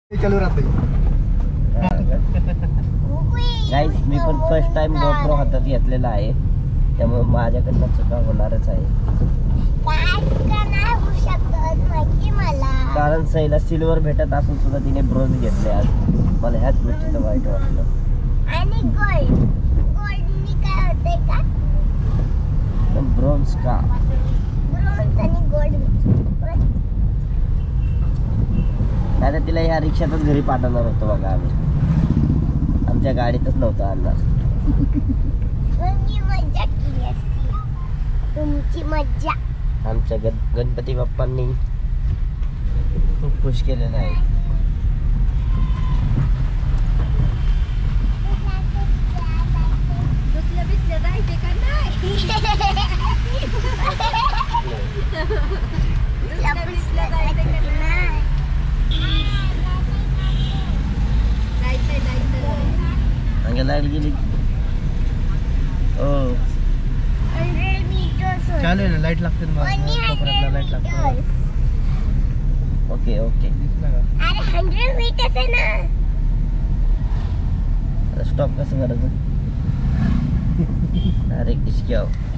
चालू राहते. गाईस मी पण फर्स्ट टाइम गोप्रो हातात घेतलेला आहे, त्यामुळे माझ्याकडनं चुका होणारच आहे. कारण सईला सिल्वर भेटत असून सुद्धा तिने ब्रोंज घेतले आज. मला ह्याच गोष्टीचं वाईट वाटलं. आणि गोल्ड गोल्डनी काय होते का? पण ब्रोंज का? ब्रोंज आणि गोल्ड आता तिला ह्या रिक्षातच घरी पाठवणार होतो बघा आम्ही. आमच्या गाडीतच नव्हतं आणणार. मी मज्जा केली असती. तुमची मज्जा. आमच्या गणपती बाप्पांनी खूप खुश केलेलं आहे. लाईट गेली. हो चालू आहे ना, लाईट लागते ना, कोपऱ्यातला लाईट लागते. ओके ओके अरे 100 मीटर आहे ना. स्टॉप कसं करायचं? अरे किसक्या